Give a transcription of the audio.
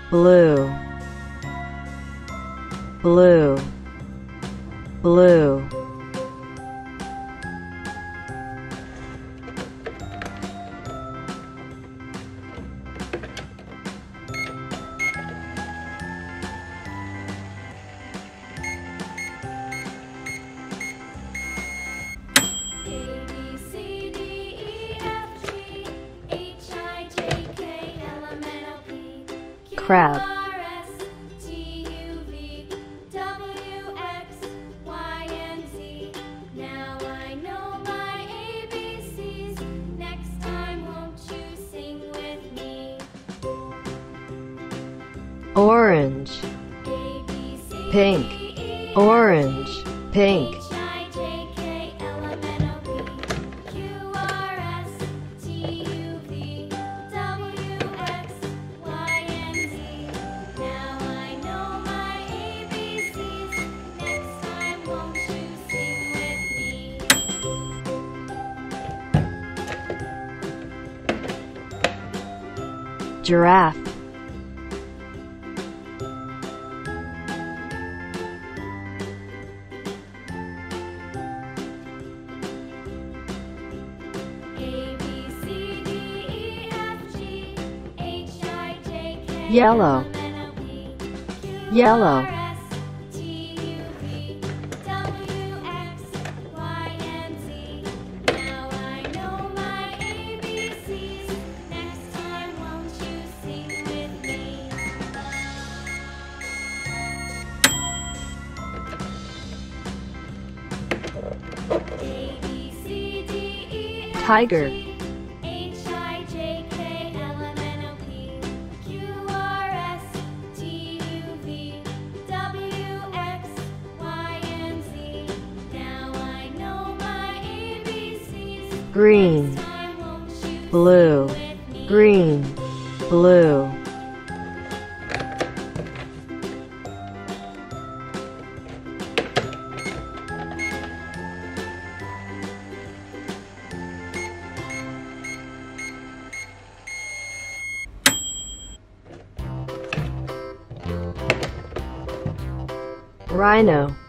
blue, blue, blue. Crab, Now I know my ABCs. Next time, won't you sing with me? orange, pink, orange, pink. Giraffe, yellow, yellow, tiger, green, blue, green, blue. Rhino,